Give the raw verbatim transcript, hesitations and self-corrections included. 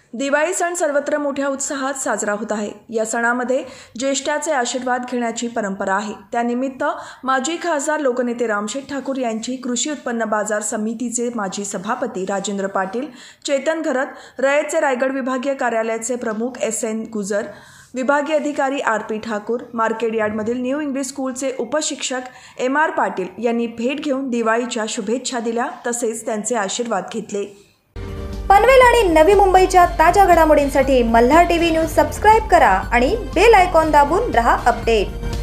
दिवाळी सण सर्वत्र मोठ्या उत्साहात साजरा होत आहे। या सणामध्ये ज्येष्ठाचे आशीर्वाद घेण्याची परंपरा आहे। त्यानिमित्त माजी खासदार लोकनेते रामशेठ ठाकूर यांची कृषी उत्पन्न बाजार समितीचे माजी सभापती राजेंद्र पाटील, चेतन घरत, रयतचे रायगड विभागीय कार्यालयाचे प्रमुख एस एन गुजर, विभागीय अधिकारी आर पी ठाकूर, मार्केट यार्डमधील न्यू इंग्लिश स्कूलचे उपशिक्षक एम आर पाटील यांनी भेट घेऊन दिवाळीच्या शुभेच्छा दिल्या, तसेच त्यांचे आशीर्वाद घेतले। पनवेल आणि नवी मुंबईच्या ताज्या घडामोडींसाठी मल्हार टीव्ही न्यूज सबस्क्राइब करा आणि बेल आयकॉन दाबून रहा अपडेट।